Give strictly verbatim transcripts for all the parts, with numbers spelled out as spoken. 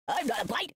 I'm not a bite.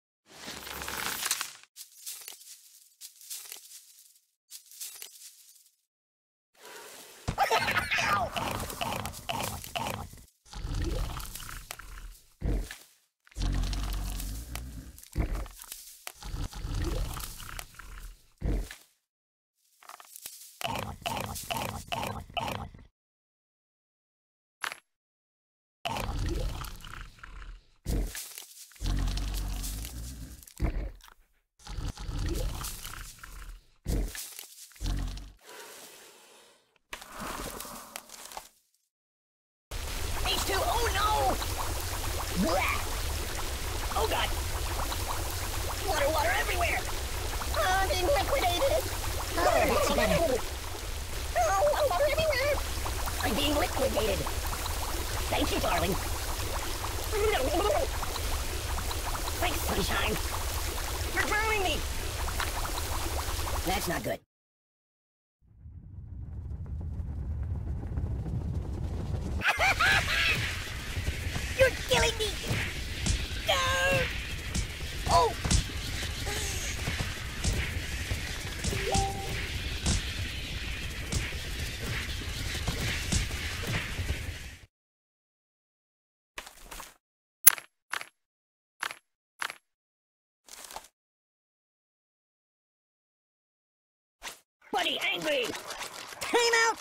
H two, oh no! Blah! Oh god! Water, water everywhere! I'm being liquidated! Oh, that's better. Oh, water everywhere! I'm being liquidated! Thank you, darling. Thanks, sunshine. You're drowning me! That's not good. You're killing me! No! Oh! Buddy, angry! Time out!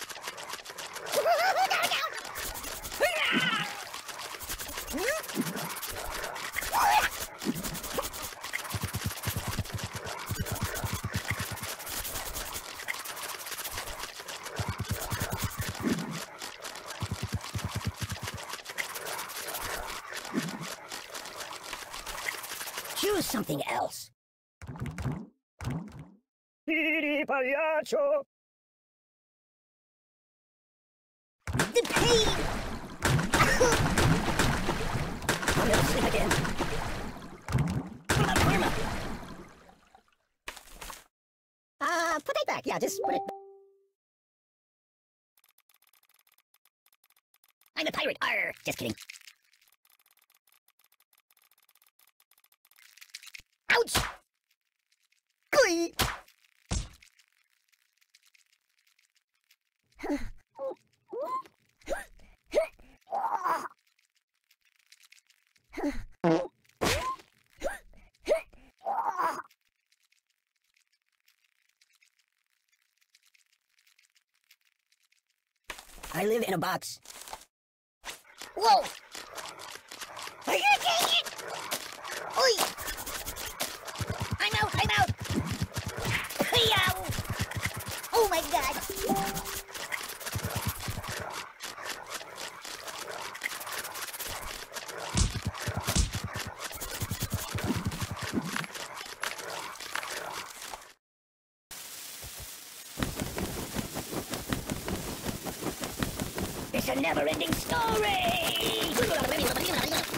Choose something else. Pagliaccio! The pain! I'll never sleep again. What about karma? Uh, put it back. Yeah, just put it... I'm a pirate. Arr! Just kidding. Ouch! Glee! I live in a box. Whoa! Are you taking it? Oi! I'm out, I'm out! Hey-ow! Oh my god! It's a never-ending story!